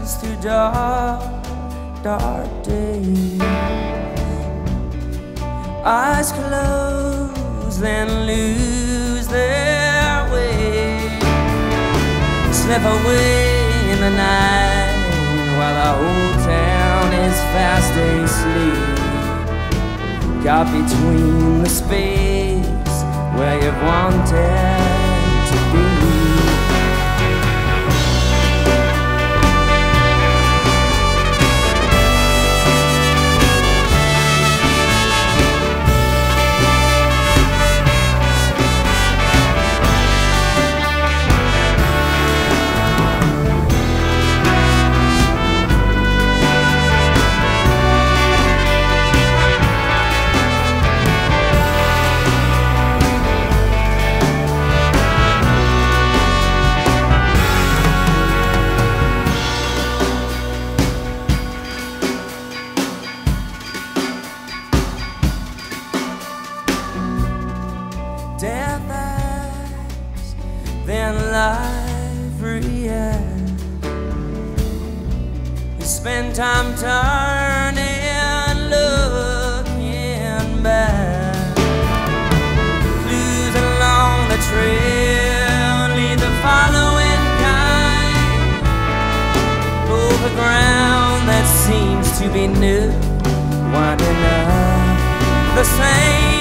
runs through dark, dark days. Eyes close, then lose their way. Slip away in the night while the whole town is fast asleep. Got between the space where you've wanted to be. Death acts, then life reacts. You spend time turning, looking back. Clues along the trail lead the following kind. Over ground that seems to be new, winding up the same.